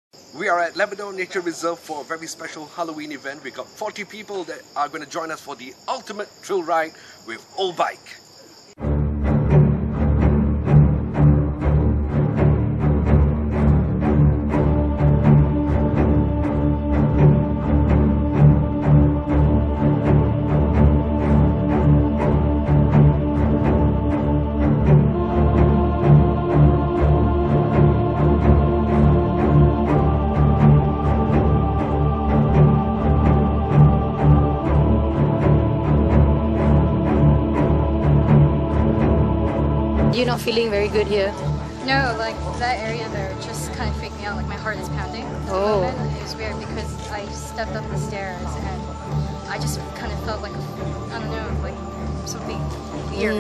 We are at Labrador Nature Reserve for a very special Halloween event. We got 40 people that are going to join us for the ultimate thrill ride with oBike. You're not feeling very good here? No, like that area there just kind of freaked me out, like my heart is pounding. Oh. It was weird because I stepped up the stairs and I just kind of felt like, I don't know, like something weird.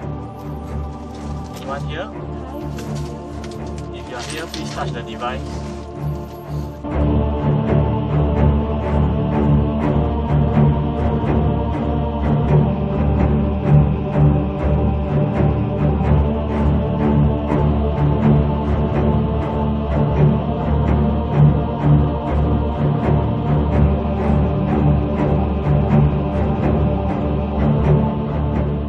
Here. If you are here, please touch the device.